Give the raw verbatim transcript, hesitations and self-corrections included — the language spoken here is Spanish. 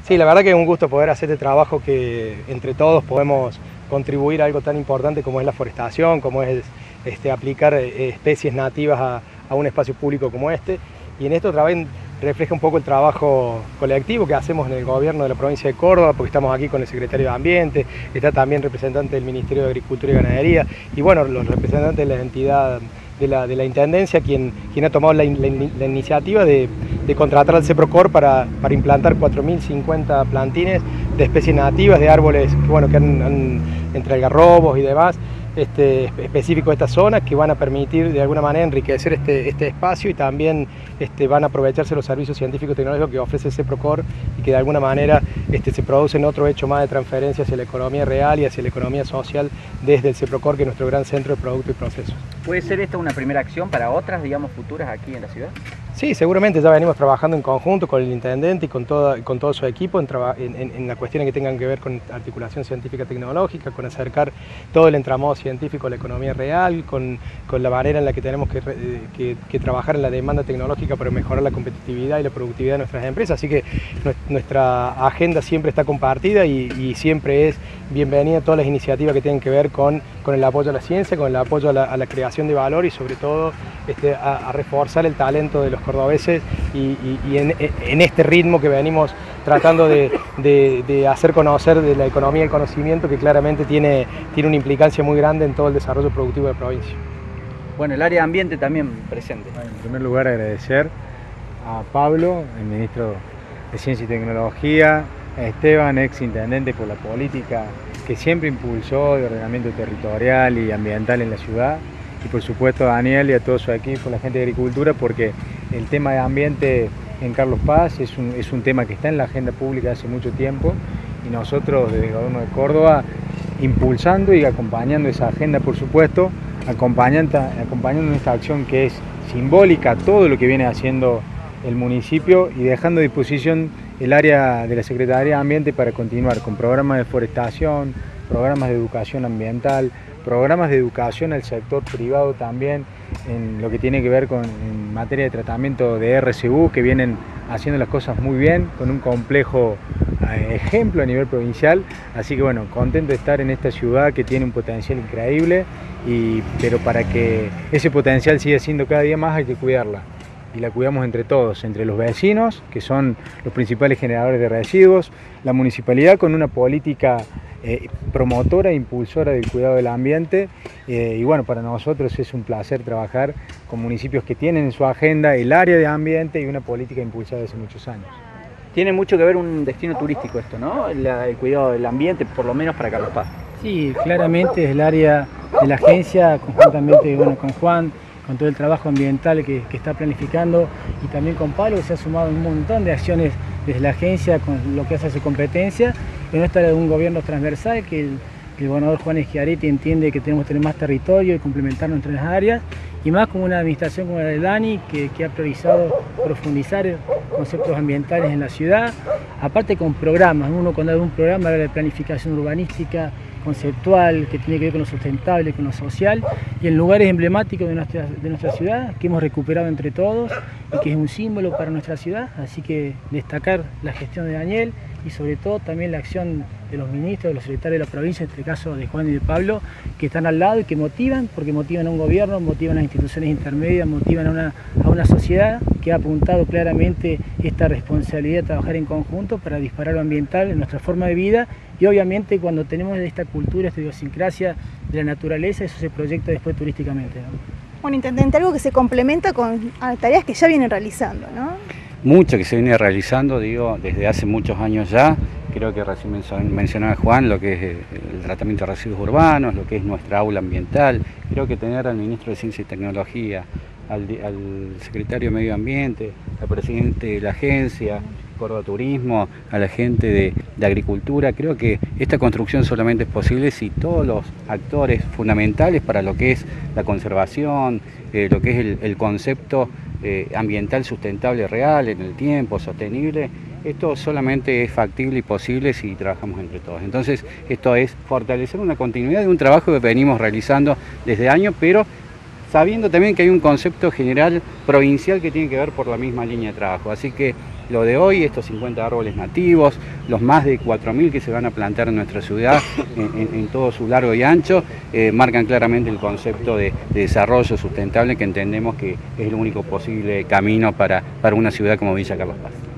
Sí, la verdad que es un gusto poder hacer este trabajo que entre todos podemos contribuir a algo tan importante como es la forestación, como es este, aplicar eh, especies nativas a, a un espacio público como este. Y en esto también refleja un poco el trabajo colectivo que hacemos en el gobierno de la provincia de Córdoba, porque estamos aquí con el secretario de Ambiente, está también representante del Ministerio de Agricultura y Ganadería, y bueno, los representantes de la entidad de la, de la Intendencia, quien, quien ha tomado la, la, la iniciativa de, de contratar al CEPROCOR para, para implantar cuatro mil cincuenta plantines de especies nativas, de árboles que, bueno, que han, han, entre algarrobos y demás, Este, específico de esta zona, que van a permitir de alguna manera enriquecer este, este espacio y también este, van a aprovecharse los servicios científicos y tecnológicos que ofrece el CEPROCOR y que de alguna manera este, se producen otro hecho más de transferencia hacia la economía real y hacia la economía social desde el CEPROCOR, que es nuestro gran centro de producto y procesos. ¿Puede ser esta una primera acción para otras, digamos, futuras aquí en la ciudad? Sí, seguramente ya venimos trabajando en conjunto con el intendente y con, toda, con todo su equipo en, en, en las cuestiones que tengan que ver con articulación científica tecnológica, con acercar todo el entramado científico a la economía real, con, con la manera en la que tenemos que, que, que trabajar en la demanda tecnológica para mejorar la competitividad y la productividad de nuestras empresas. Así que nuestra agenda siempre está compartida y, y siempre es bienvenida todas las iniciativas que tienen que ver con, con el apoyo a la ciencia, con el apoyo a la, a la creación de valor y sobre todo este, a, a reforzar el talento de los cordobeses y, y, y en, en este ritmo que venimos tratando de, de, de hacer conocer de la economía del conocimiento, que claramente tiene, tiene una implicancia muy grande en todo el desarrollo productivo de la provincia. Bueno, el área de ambiente también presente. Bueno, en primer lugar agradecer a Pablo, el ministro de Ciencia y Tecnología, a Esteban, ex intendente, por la política que siempre impulsó de ordenamiento territorial y ambiental en la ciudad, y por supuesto a Daniel y a todo su equipo, la gente de Agricultura, porque el tema de ambiente en Carlos Paz es un, es un tema que está en la agenda pública hace mucho tiempo, y nosotros desde el gobierno de Córdoba impulsando y acompañando esa agenda, por supuesto, acompañando, acompañando esta acción que es simbólica, todo lo que viene haciendo el municipio, y dejando a disposición el área de la Secretaría de Ambiente para continuar con programas de forestación, programas de educación ambiental, programas de educación al sector privado también, en lo que tiene que ver con en materia de tratamiento de R C U, que vienen haciendo las cosas muy bien, con un complejo eh, ejemplo a nivel provincial. Así que bueno, contento de estar en esta ciudad que tiene un potencial increíble, y, pero para que ese potencial siga siendo cada día más hay que cuidarla. Y la cuidamos entre todos, entre los vecinos, que son los principales generadores de residuos, la municipalidad con una política eh, promotora e impulsora del cuidado del ambiente, eh, y bueno, para nosotros es un placer trabajar con municipios que tienen en su agenda el área de ambiente y una política impulsada desde muchos años. Tiene mucho que ver un destino turístico esto, ¿no? La, el cuidado del ambiente, por lo menos para Carlos Paz. Sí, claramente es el área de la agencia, conjuntamente bueno, con Juan, con todo el trabajo ambiental que, que está planificando, y también con Pablo, que se ha sumado un montón de acciones desde la agencia con lo que hace a su competencia, en esta de un gobierno transversal que el, que el gobernador Juan Schiaretti entiende que tenemos que tener más territorio y complementar nuestras áreas, y más como una administración como la de Dani, que, que ha priorizado profundizar conceptos ambientales en la ciudad, aparte con programas. Uno cuando habla de un programa habla de planificación urbanística, conceptual, que tiene que ver con lo sustentable, con lo social, y en lugares emblemáticos de nuestra, de nuestra ciudad, que hemos recuperado entre todos y que es un símbolo para nuestra ciudad. Así que destacar la gestión de Daniel y sobre todo también la acción de los ministros, de los secretarios de la provincia, en este caso de Juan y de Pablo, que están al lado y que motivan, porque motivan a un gobierno, motivan a instituciones intermedias, motivan a una, a una sociedad que ha apuntado claramente esta responsabilidad de trabajar en conjunto para disparar lo ambiental en nuestra forma de vida, y obviamente cuando tenemos esta cultura, esta idiosincrasia de la naturaleza, eso se proyecta después turísticamente, ¿no? Bueno, intendente, algo que se complementa con tareas que ya vienen realizando, ¿no? Mucho que se viene realizando, digo, desde hace muchos años ya. Creo que recién mencionaba Juan lo que es el tratamiento de residuos urbanos, lo que es nuestra aula ambiental. Creo que tener al ministro de Ciencia y Tecnología, al, al secretario de Medio Ambiente, al presidente de la agencia, Córdoba Turismo, a la gente de, de Agricultura, creo que esta construcción solamente es posible si todos los actores fundamentales para lo que es la conservación, eh, lo que es el, el concepto eh, ambiental sustentable real en el tiempo, sostenible, esto solamente es factible y posible si trabajamos entre todos. Entonces, esto es fortalecer una continuidad de un trabajo que venimos realizando desde años, pero sabiendo también que hay un concepto general provincial que tiene que ver por la misma línea de trabajo. Así que lo de hoy, estos cincuenta árboles nativos, los más de cuatro mil que se van a plantar en nuestra ciudad en, en, en todo su largo y ancho, eh, marcan claramente el concepto de, de desarrollo sustentable que entendemos que es el único posible camino para, para una ciudad como Villa Carlos Paz.